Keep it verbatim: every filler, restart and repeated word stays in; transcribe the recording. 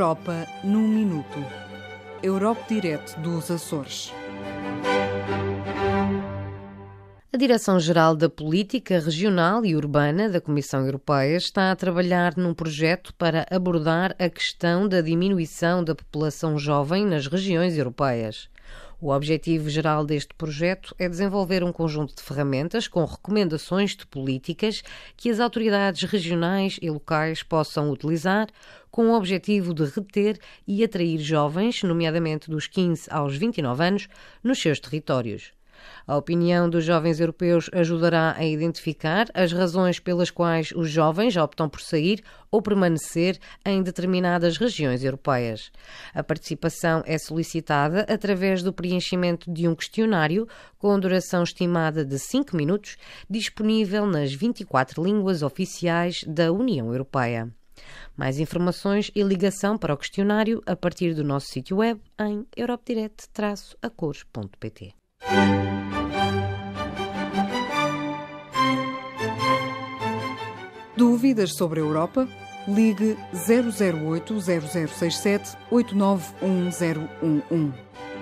Europa num minuto. Europe Direct dos Açores. A Direção-Geral da Política Regional e Urbana da Comissão Europeia está a trabalhar num projeto para abordar a questão da diminuição da população jovem nas regiões europeias. O objetivo geral deste projeto é desenvolver um conjunto de ferramentas com recomendações de políticas que as autoridades regionais e locais possam utilizar com o objetivo de reter e atrair jovens, nomeadamente dos quinze aos vinte e nove anos, nos seus territórios. A opinião dos jovens europeus ajudará a identificar as razões pelas quais os jovens optam por sair ou permanecer em determinadas regiões europeias. A participação é solicitada através do preenchimento de um questionário com duração estimada de cinco minutos, disponível nas vinte e quatro línguas oficiais da União Europeia. Mais informações e ligação para o questionário a partir do nosso sítio web em europedirect traço acores ponto pt. Dúvidas sobre a Europa? Ligue zero zero oito, zero zero seis sete, oito nove um zero um um.